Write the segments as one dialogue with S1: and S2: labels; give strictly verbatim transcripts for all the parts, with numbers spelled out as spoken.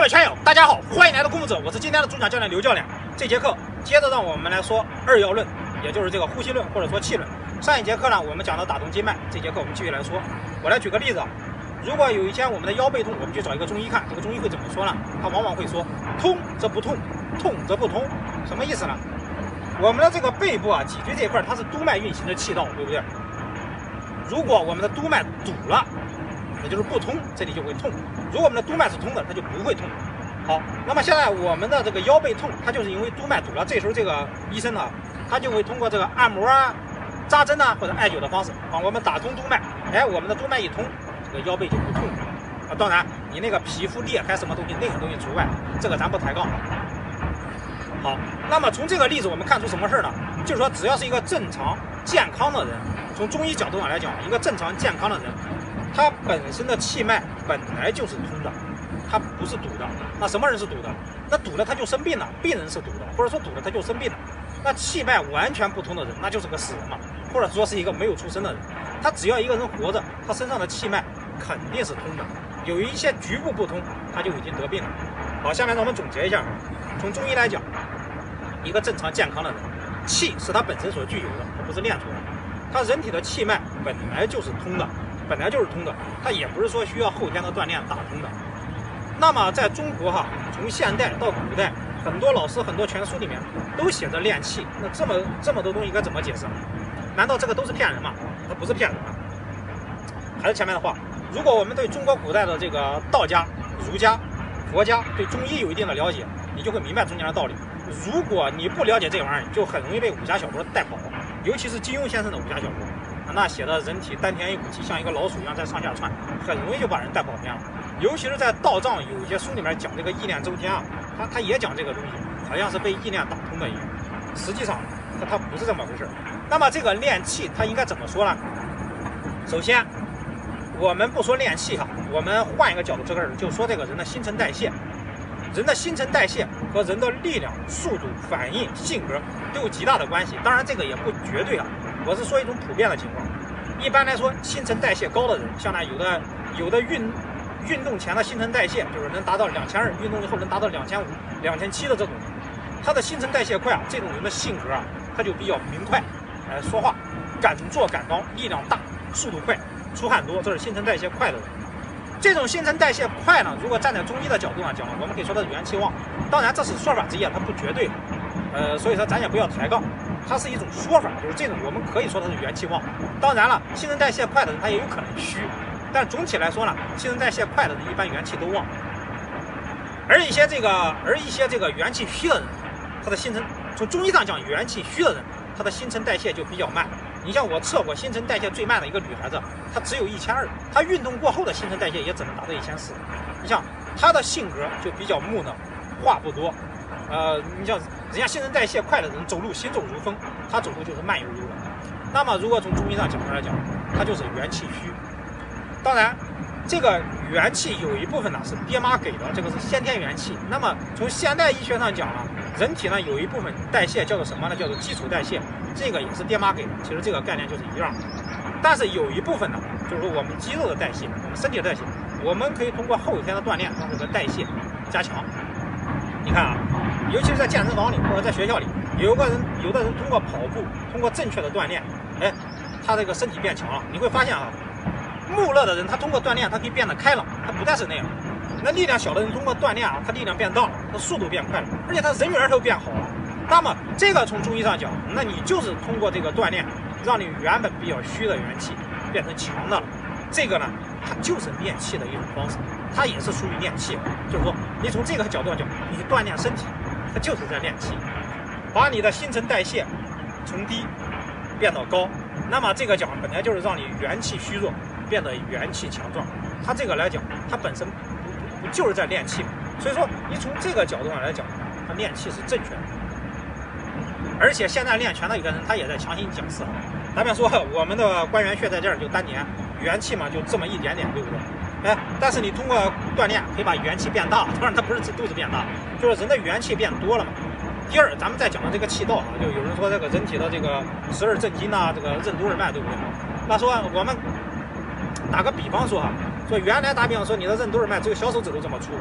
S1: 圈友，大家好，欢迎来到功夫者，我是今天的主讲教练刘教练。这节课接着让我们来说二要论，也就是这个呼吸论或者说气论。上一节课呢，我们讲到打通经脉，这节课我们继续来说。我来举个例子啊，如果有一天我们的腰背痛，我们去找一个中医看，这个中医会怎么说呢？他往往会说通则不痛，痛则不通，什么意思呢？我们的这个背部啊，脊椎这一块它是督脉运行的气道，对不对？如果我们的督脉堵了，也就是不通，这里就会痛。如果我们的督脉是通的，它就不会痛。好，那么现在我们的这个腰背痛，它就是因为督脉堵了。这时候这个医生呢，他就会通过这个按摩啊、扎针啊或者艾灸的方式啊，我们打通督脉，哎，我们的督脉一通，这个腰背就不痛了啊。当然，你那个皮肤裂开什么东西，那个东西除外，这个咱不抬杠。好，那么从这个例子我们看出什么事呢？就是说，只要是一个正常健康的人，从中医角度上来讲，一个正常健康的人，他本身的气脉本来就是通的，它不是堵的。那什么人是堵的？那堵了他就生病了，病人是堵的，或者说堵了他就生病了。那气脉完全不通的人，那就是个死人嘛，或者说是一个没有出生的人。他只要一个人活着，他身上的气脉肯定是通的，有一些局部不通，他就已经得病了。好，下面让我们总结一下，从中医来讲，一个正常健康的人，气是他本身所具有的，他不是练出来的。他人体的气脉本来就是通的。本来就是通的，它也不是说需要后天的锻炼打通的。那么在中国哈，从现代到古代，很多老师很多拳书里面都写着练气，那这么这么多东西该怎么解释？难道这个都是骗人吗？它不是骗人的。还是前面的话，如果我们对中国古代的这个道家、儒家、佛家对中医有一定的了解，你就会明白中间的道理。如果你不了解这玩意儿，就很容易被武侠小说带跑，尤其是金庸先生的武侠小说。那写的人体丹田一股气，像一个老鼠一样在上下窜，很容易就把人带跑偏了。尤其是在道藏有一些书里面讲这个意念周天啊，他他也讲这个东西，好像是被意念打通的一样。实际上，它它不是这么回事。那么这个练气，它应该怎么说呢？首先，我们不说练气哈，我们换一个角度，这个就说这个人的新陈代谢。人的新陈代谢和人的力量、速度、反应、性格都有极大的关系。当然，这个也不绝对啊。我是说一种普遍的情况。一般来说，新陈代谢高的人，像那有的有的运运动前的新陈代谢就是能达到两千二，运动以后能达到两千五、两千七的这种，他的新陈代谢快啊，这种人的性格啊，他就比较明快，呃，说话敢做敢当，力量大，速度快，出汗多，这是新陈代谢快的人。这种新陈代谢快呢，如果站在中医的角度上讲，我们可以说它是元气旺。当然，这是说法之一，它不绝对。呃，所以说咱也不要抬杠，它是一种说法，就是这种我们可以说它是元气旺。当然了，新陈代谢快的人他也有可能虚，但总体来说呢，新陈代谢快的人一般元气都旺。而一些这个而一些这个元气虚的人，他的新陈从中医上讲，元气虚的人，他的新陈代谢就比较慢。你像我测过新陈代谢最慢的一个女孩子，她只有一千二，她运动过后的新陈代谢也只能达到一千四。你像她的性格就比较木讷，话不多。呃，你像人家新陈代谢快的人走路行走如风，他走路就是慢悠悠的。那么如果从中医上角度来讲，他就是元气虚。当然，这个元气有一部分呢是爹妈给的，这个是先天元气。那么从现代医学上讲呢，人体呢有一部分代谢叫做什么呢？叫做基础代谢，这个也是爹妈给的。其实这个概念就是一样的。但是有一部分呢，就是说我们肌肉的代谢，我们身体的代谢，我们可以通过后天的锻炼让这个代谢加强。你看啊，尤其是在健身房里或者在学校里，有个人，有的人通过跑步，通过正确的锻炼，哎，他这个身体变强了。你会发现啊，木讷的人他通过锻炼，他可以变得开朗，他不再是那样。那力量小的人通过锻炼啊，他力量变大了，他速度变快了，而且他人缘都变好了。那么这个从中医上讲，那你就是通过这个锻炼，让你原本比较虚的元气变成强的了。这个呢，它就是练气的一种方式，它也是属于练气。就是说，你从这个角度上讲，你去锻炼身体，它就是在练气，把你的新陈代谢从低变到高。那么这个讲本来就是让你元气虚弱变得元气强壮。它这个来讲，它本身不不就是在练气。所以说，你从这个角度上来讲，它练气是正确的。而且现在练拳的有的人，他也在强行讲事。咱们说我们的关元穴在这儿就丹田。元气嘛，就这么一点点，对不对？哎，但是你通过锻炼可以把元气变大，当然它不是指肚子变大，就是人的元气变多了嘛。第二，咱们再讲的这个气道啊，就有人说这个人体的这个十二正经呐，这个任督二脉，对不对？那说我们打个比方说哈，说原来打比方说你的任督二脉只有小手指头这么粗嘛，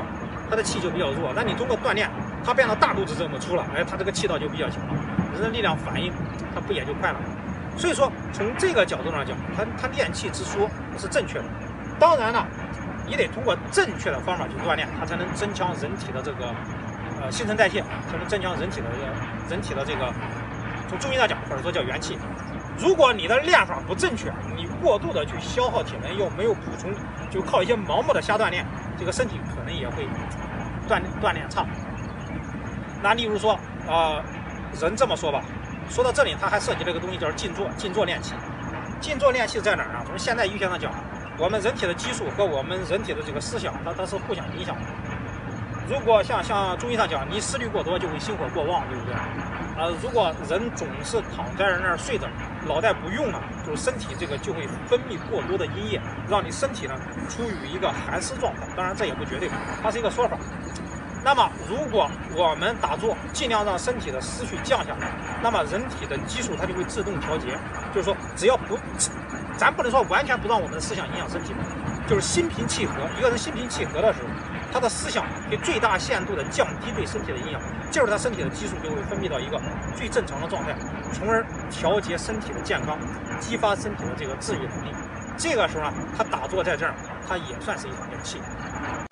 S1: 它的气就比较弱。那你通过锻炼，它变成大肚子这么粗了，哎，它这个气道就比较强了，人的力量反应它不也就快了？所以说从这个角度上讲，它它练气之说是正确的。当然了，你得通过正确的方法去锻炼，它才能增强人体的这个呃新陈代谢，才能增强人体的这个人体的这个从中医上讲或者说叫元气。如果你的练法不正确，你过度的去消耗体能，又没有补充，就靠一些盲目的瞎锻炼，这个身体可能也会锻锻炼差。那例如说，呃，人这么说吧，说到这里，它还涉及了一个东西，叫静坐。静坐练气，静坐练气在哪儿呢？从现代医学上讲，我们人体的激素和我们人体的这个思想，它它是互相影响的。如果像像中医上讲，你思虑过多就会心火过旺，对不对？啊、呃，如果人总是躺在那儿睡着，脑袋不用了，就是身体这个就会分泌过多的阴液，让你身体呢处于一个寒湿状态。当然这也不绝对，它是一个说法。那么如果我们打坐，尽量让身体的思绪降下来，那么人体的激素它就会自动调节。就是说，只要不，咱不能说完全不让我们的思想影响身体，就是心平气和。一个人心平气和的时候，他的思想可以最大限度的降低对身体的影响，这时候他身体的激素就会分泌到一个最正常的状态，从而调节身体的健康，激发身体的这个治愈能力。这个时候呢，他打坐在这儿，他也算是一种练气。